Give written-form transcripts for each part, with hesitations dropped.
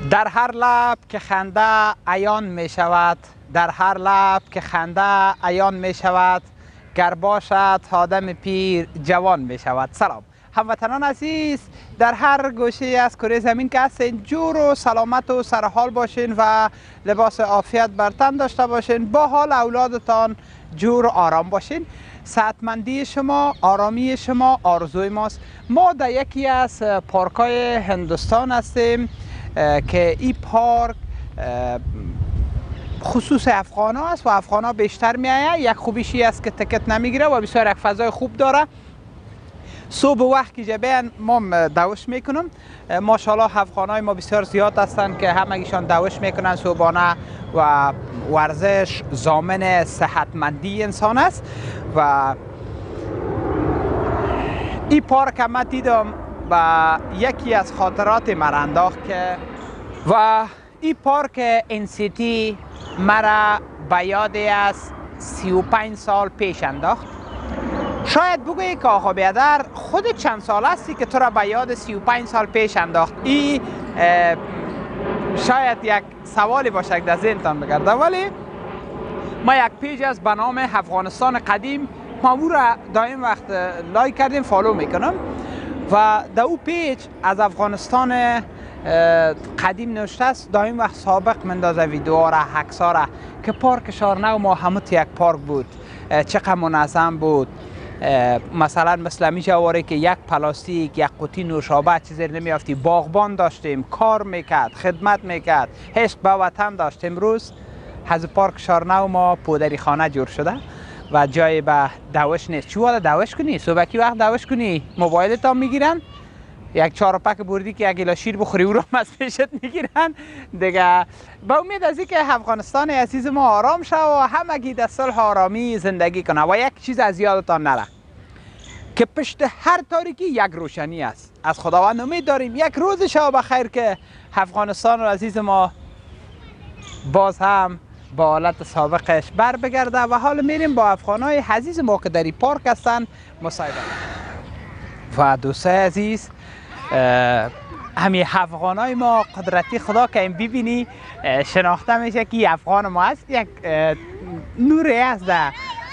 در هر لب که خنده عیان می شود، در هر لب که خنده عیان می شود، گر باشد آدم پیر جوان می شود. سلام هموطنان عزیز، در هر گوشه از کره زمین که هستین جور و سلامت و سرحال باشین و لباس عافیت بر تن داشته باشین، با حال اولادتان جور و آرام باشین. صحتمندی شما، آرامی شما آرزوی ماست. ما در یکی از پارک‌های هندوستان هستیم که این پارک خصوص افغان ها است و افغان ها بیشتر می آید. یک خوبیشی است که تکت نمیگیره و بسیار یک فضای خوب داره. صبح وقت که جبین ما دوش میکنم، ماشاءالله افغان های ما بسیار زیاد هستند که همگیشان دوش میکنن صبحانه و ورزش ضامن صحتمندی انسان است. و این پارک هم دیدم و یکی از خاطرات مرا انداخت که و این پارک انسیتی مرا به یاد از 35 سال پیش انداخت. شاید بگویی که آقا بیادر خود چند سال هستی که تو را به یاد 35 سال پیش انداخت؟ این شاید یک سوالی باشه در ذهنتان بگرده، ولی ما یک پیج از به نام افغانستان قدیم ما او را دائم وقت لایک کردیم، فالو میکنم و در او پیج از افغانستان قدیم نوشته است. دائم وقت سابق مندازه ویدیوها را، عکس‌ها را که پارک شارنو ما همت یک پارک بود، چقدر منظم بود. مثلا مثل همی جواره که یک پلاستیک، یک قوطی نوشابه چیزی نمیافتی. باغبان داشتیم، کار میکرد، خدمت میکرد، عشق به وطن داشتیم. امروز از پارک شارنو ما پودری خانه جور شده و جای به دوش نیست. چی والا دوش کنی؟ صبحی وقت دوش کنی موبایلت هم میگیرن، یک چهارپک بردی که یک گیلاس شیر بخوری او رو از پیشت میگیرن دیگه. با امید از اینکه افغانستان عزیز ما آرام شد و همگی در صلح آرامی زندگی کنه. و یک چیز از یادتان نره که پشت هر تاریکی یک روشنی است. از خداوند امید داریم یک روز شب بخیر که افغانستان عزیز ما باز هم با حالت سابقش بر بگرده. و حال میریم با افغانای عزیز ما که در این پارک هستن مصاحبه. و دوستای عزیز، همین افغانای ما قدرتی خدا که این ببینی شناخته میشه که افغان ما هست. یک نوری است در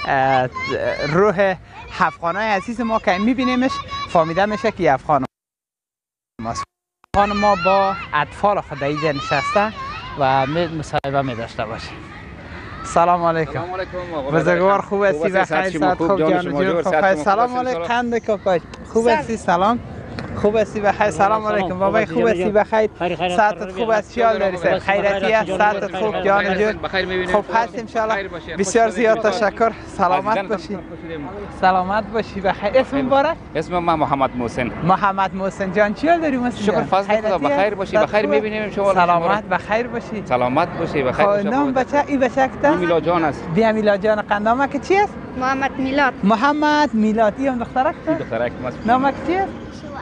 روح افغانای عزیز ما که این میبینیمش فهمیده میشه که افغان ماست. افغان ما با اطفال خود اینجا نشسته و مصاحبه می داشته باشه. سلام علیکم. سلام علیکم. بزرگوار خوب هستی؟ بخیر صحت خوب جان جور خوب. سلام علیکم قند کاکای. خوب هستی؟ سلام. خوب هستی؟ بخیر. سلام علیکم بابای. خوب هستی؟ بخیر. صحتت خوب است؟ خیال داری؟ خیریتی است؟ صحتت خوب جان جور؟ بخیر می‌بینیم. خوب هست ان شاء الله. بسیار زیاد تشکر. سلامت باشی. سلامت باشی. بخیر. اسم مبارک؟ اسم من محمد محسن. محمد محسن جان چی حال داری محسن؟ شکر فضل خدا. بخیر باشی. بخیر می‌بینیم شما. سلامت بخیر باشی. سلامت باشی. بخیر باشی. نام بچه ای بچه کتا؟ میلاد جان است. بیا میلاد جان قندامه که چی است؟ محمد میلاد. محمد میلاد. این دخترک است؟ دخترک است. نامک چی است؟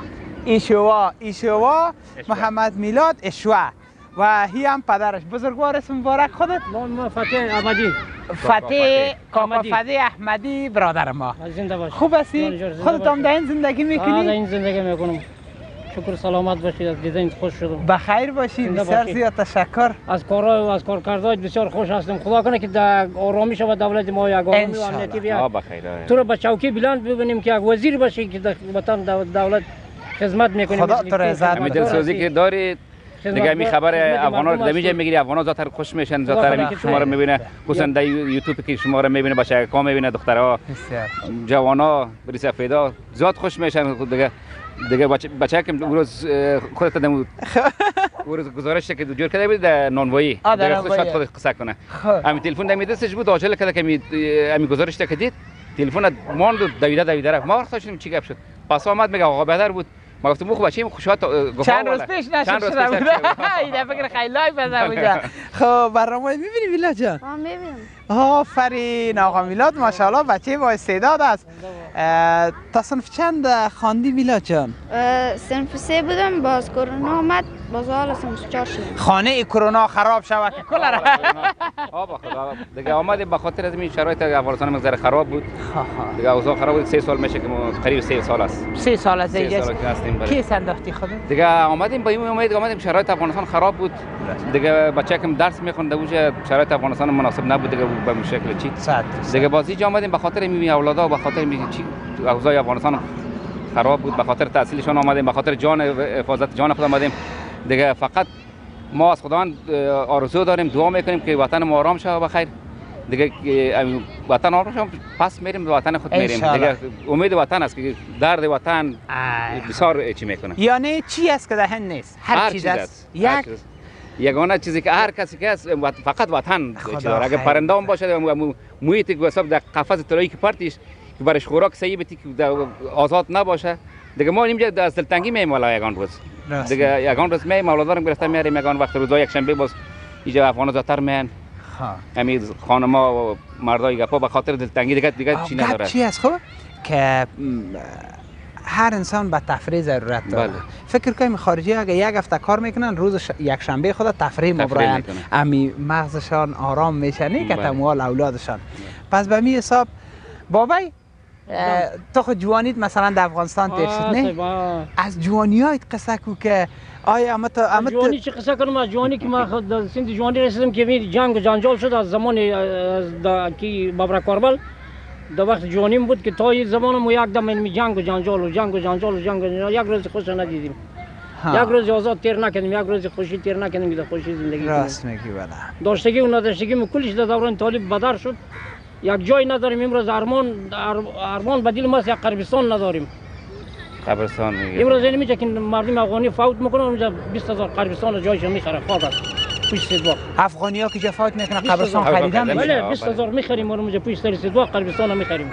ایشوا محمد میلاد اشوا. و هی هم پدرش. بزرگوار اسم مبارک خودت؟ ما فتح احمدی. فتح کاکا فتح احمدی برادر ما. زنده باش. خوب هستی؟ خودت هم در این زندگی میکنی؟ در این زندگی میکنم. شکر سلامت باشی. از دیدن خوش شدم. بخیر باشی. بسیار زیاد تشکر. از کارهای و از کارکردهای بسیار خوش هستم. خدا کنه که در آرامی شود دولت ما یک آرامی و امنیتی بیاد. بخیر. تو رو به چوکی بلند ببینیم که یک وزیر باشی که در وطن دولت خدمت میکنیم. خدا تو رضایت همین دلسوزی که دارید دیگه می خبر افغانا رو نمیشه میگیری. افغانا زاتر خوش میشن، زاتر شما رو میبینه، خصوصا در یوتیوب که شما رو میبینه، بچه‌ها میبینه، دخترها جوانا بری سفیدا زیاد خوش میشن. دیگه بچه که روز خودت دم روز گزارش که جور کرده بود در نانوایی دیگه خود قصه کنه. همین تلفن دمی دستش بود عاجل کرده که همین گزارش که دید تلفن ماند دویده رفت. ما گفتیم چی گپ شد؟ پس آمد میگه آقا بهتر بود. ما گفتم خوب بچه‌م خوشحال چند روز پیش نشد شده بود. این فکر خیلی لایو بزنم اونجا. خب برنامه می‌بینی میلا جان؟ می‌بینم. آفرین آقا میلاد، ماشاءالله بچه با استعداد است. تا صنف چند خواندی میلاد جان؟ صنف 3 بودم، باز کرونا آمد، باز حالا صنف 4 شدم. خانه کرونا خراب شود که کل را آبا خدا دیگه آمدیم به خاطر از این شرایط افغانستان مقدار خراب بود. دیگه اوضاع خراب بود. 3 سال میشه که قریب 3 سال است. 3 سال از اینجا هستیم. کی انداختی خودت؟ دیگه آمدیم با این امید آمدیم، شرایط افغانستان خراب بود. دیگه بچه کم درس میخونده بود، شرایط افغانستان مناسب نبود دیگه به این شکل چی. دیگه بازی جا آمدیم به خاطر این اولادا و به خاطر چی اوضاع افغانستان خراب بود، به خاطر تحصیلشون آمدیم، به خاطر جان حفاظت جان خود آمدیم. دیگه فقط ما از خداوند آرزو داریم، دعا میکنیم که وطن ما آرام شود بخیر. دیگه وطن آرام شود پس میریم به وطن خود میریم. دیگه امید وطن است که درد وطن بسیار چی میکنه. یعنی چی است که دهن نیست؟ هر چیز است. یگانه چیزی که هر کسی که است فقط وطن داره. اگه پرنده هم باشه محیط که حساب در قفس طلایی که پرتیش که برش خوراک صحیح بتی که آزاد نباشه. دیگه ما اینجا از دلتنگی میایم والا یگان روز. دیگه یگان روز میایم اولادارم گرفته میاریم یگان وقت روزای یک شنبه باز اینجا افغانا زیادتر میان. همین خانما و مردای گپا به خاطر دلتنگی دیگه چی نداره. چی است خب که هر انسان به تفریح ضرورت داره. فکر کنیم خارجی اگه یک هفته کار میکنن روز یک شنبه خود تفریح مبرایند، امی مغزشان آرام میشه نه که تموال اولادشان. پس به می حساب بابای تو خود جوانیت مثلا در افغانستان تیر شد نه؟ از جوانیایت قصه کو که آیا اما جوانی چه قصه کنم؟ از جوانی که من خود سند جوانی رسیدم که جنگ و جنجال شد از زمان کی بابرک کاربل. در وقت جوانیم بود که تا این زمان یک دم این جنگ و جنجال یک روز خوش ندیدیم. یک روز آزاد تیر نکردیم، یک روز خوشی تیر نکردیم، در خوشی زندگی راست میگی بله. داشتگی و نداشتگی کلش در دوران طالب بدر شد. یک جای نداریم امروز، ارمان بدیل ما یک قربستان نداریم. قبرستان میگه امروز این میگه که مردم افغانی فوت میکنن اونجا 20000 قربستان جایش میخره خاک است. پوش سیدواق افغانی ها که جا فوت میکنن قبرستان خریدن بله 20000 میخریم ما اونجا پوش سر سیدواق قربستان میخریم.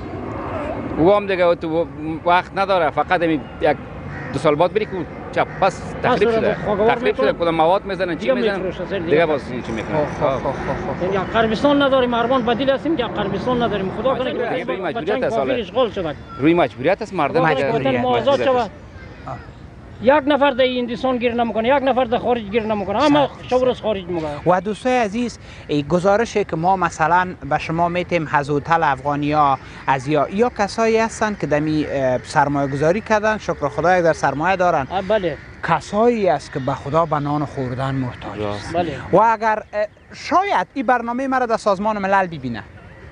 او هم دیگه تو وقت نداره، فقط یک 2 سال بعد بری که چپ پس تخریب شده کدام مواد میزنن چی میزنن دیگه باز چی میکنن. یا قربستان نداریم، ارمان بدیل هستیم که قربستان نداریم. خدا کنه که روی مجبوریت است، اشغال شود، روی مجبوریت است مردم آزاد شود. یک نفر در هندوستان گیر نمیکنه، یک نفر در خارج گیر نمیکنه، همه شورش خارج میکنه. و دوستای عزیز گزارشی که ما مثلا به شما میتیم از هتل افغانیا از یا کسایی هستن که دمی سرمایه گذاری کردن، شکر خدا در سرمایه دارن. بله کسایی است که به خدا به نان خوردن محتاج است. بله. و اگر شاید این برنامه مرا در سازمان ملل ببینه،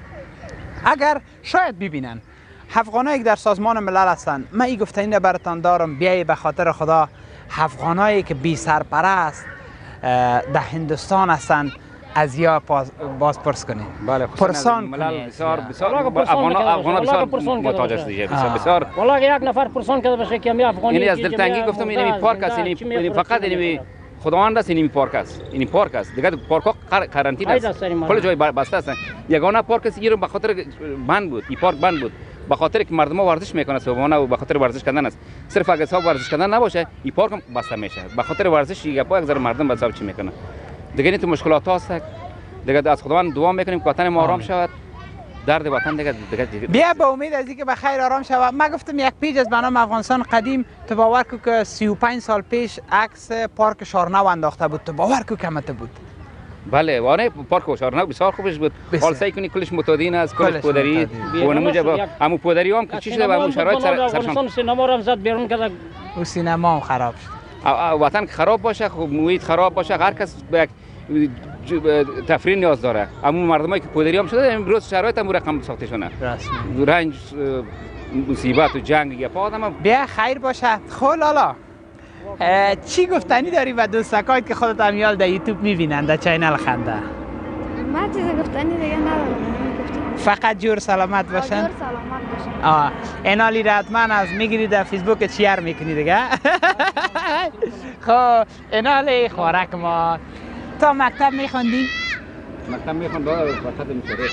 اگر شاید ببینن افغانایی که در سازمان ملل هستند، من این گفتنی براتان دارم، بیایی به خاطر خدا افغانایی که بی سرپرست در هندوستان هستند از یا بازپرس کنید. بله پرسان کنید. بسیار افغانا بسیار محتاج است دیگه، بسیار. والله یک نفر پرسان کرده باشه که می افغانی یعنی از دلتنگی گفتم این پارک است، یعنی فقط این خداوند است، این پارک است، این پارک است دیگه. پارک ها قرنطینه است، کل جای بسته است. یگانه پارک است که به خاطر بند بود، این پارک بند بود به خاطر که مردم ورزش میکنن صبحانه و به خاطر ورزش کردن است. صرف اگه حساب ورزش کردن نباشه این پارک هم بسته میشه به خاطر ورزش. یک ذره مردم به حساب چی میکنن دیگه. این تو مشکلات هست دیگه. از خداوند دعا میکنیم که وطن ما آرام شود، درد وطن دیگه بیا به امید از اینکه به خیر آرام شود. من گفتم یک پیج از برنامه افغانستان قدیم، تو باور کو که 35 سال پیش عکس پارک شارنو انداخته بود، تو باور کو کمته بود. بله وانه پارک شارنو بسیار خوبش بود. حال سعی کنی کلش متادین است، کلش پودری و نموجه همو پودری هم که چی شده به همون شرایط سرشان سینما رو زد بیرون کرد و سینما هم خراب شد. وطن خراب باشه، خب محیط خراب باشه، هر کس به تفریح نیاز داره. اما مردمایی که پودری هم شده امروز شرایط هم رقم ساخته شونه. رنج مصیبت و جنگ یا آدم بیا خیر باشه. خب لالا چی گفتنی داری و دوستکایت که خودت امیال در یوتیوب میبینن در چینل خنده؟ من چیز گفتنی دیگه ندارم. فقط جور سلامت باشن. جور سلامت باشن. اینالی را حتما از میگیری در فیسبوک شیر میکنی دیگه. خب اینالی خوارک ما تا مکتب میخوندی؟ مکتب میخوندم وقت میشده.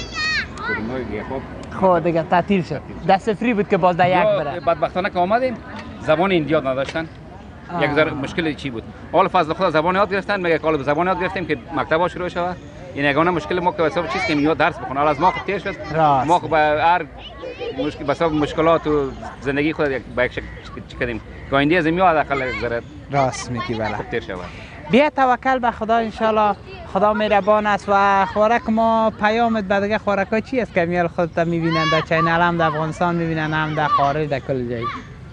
خب دیگه تعطیل شد. دست فری بود که باز در یک بره. بدبختانه که آمدیم زبان هندی نداشتن. یک ذره مشکل چی بود؟ حالا فضل خدا زبان یاد گرفتن، میگه حالا زبان یاد گرفتیم که مکتبا شروع شود. این یگانه مشکل ما که حساب چیز که میاد درس بخونه، حالا از ما خود تیر شد، راست. ما خود به هر مشکل بسبب مشکلات و زندگی خود با یک شکل چی کردیم که آینده از میاد حداقل ذره راست میگی بله. تیر شود. بیا توکل به خدا، انشالله خدا مهربان است. و خوراک ما پیامت به دیگه خوراکای چی است که میال خودت میبینن در چینل هم در افغانستان میبینن هم در خارج در کل جای؟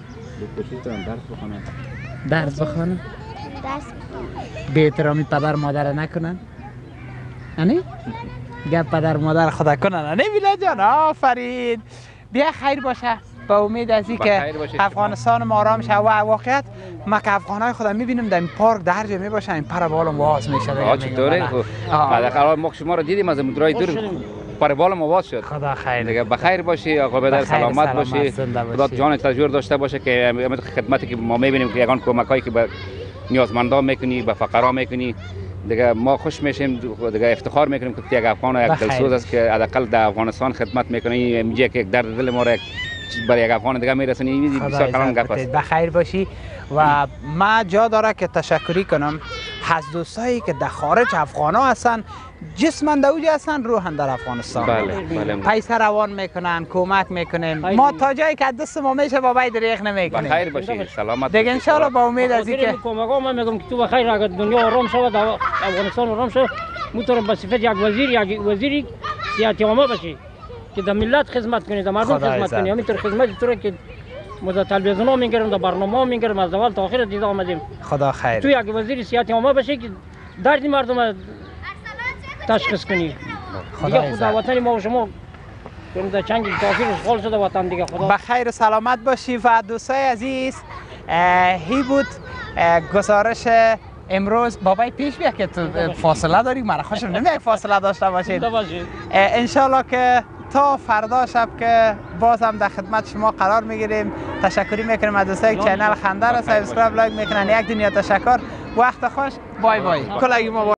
درس بخونن. به احترامی پدر مادر نکنن. یعنی گپ پدر مادر خدا کنن. نه بیلا جان، آفرین. بیا خیر باشه. با امید از این که افغانستان ما آرام شه. و واقعیت ما که افغانای خدا میبینیم در این پارک در جا میباشن، این پر بالم واز میشه. چطوره؟ حداقل ما شما رو دیدیم از مدرای دور پر بالم واز شد. خدا خیر. دیگه بخیر باشی، آقا بدر سلامت باشی. خدا جان تجور داشته باشه که خدمتی که ما میبینیم که یگان کمکایی که به نیازمندان میکنی، به فقرا میکنی، دیگه ما خوش میشیم، دیگه افتخار میکنیم که یک افغان یک دلسوز است که حداقل در افغانستان خدمت میکنه. اینجا که یک درد دل ما را برای یک افغان دیگه میرسونی. بسیار کلام گپ است. بخیر باشی. و ما جا داره که تشکری کنم از دوستایی که در خارج افغانا هستن، جسمن دوجه هستن، روحن در افغانستان. بله. پیسه روان میکنن، کمک میکنیم. ما تا جایی که دست ما میشه با باید دریغ نمیکنیم. بخیر باشی، سلامت دیگه ان شاء الله با امید از اینکه کمکا من میگم که تو بخیر، اگر دنیا آرام شود، افغانستان آرام شود، میتونم به صفت یک وزیری صحت عامه باشی که در ملت خدمت کنی، در مردم خدمت کنی. همینطور خدمت طوره که ما در تلویزیون میگیریم، در برنامه میگیریم، از اول تا آخر دیده آمدیم. خدا خیر. تو یک وزیر صحت عامه باشی که درد مردم تشخیص کنی. دیگه خدا وطن ما و شما در چنگ تاخیر اشغال شده وطن دیگه. خدا بخیر و سلامت باشی. و دوستای عزیز، هی بود گزارش امروز. بابای پیش بیا که تو فاصله داری، مرا خوشم نمیاد فاصله داشته باشید. انشالله که تا فردا شب که باز هم در خدمت شما قرار میگیریم. تشکری میکنیم از دوستای چینل خنده را سابسکرایب لایک میکنن. یک دنیا تشکر. وقت خوش. بای بای. کلگی ما.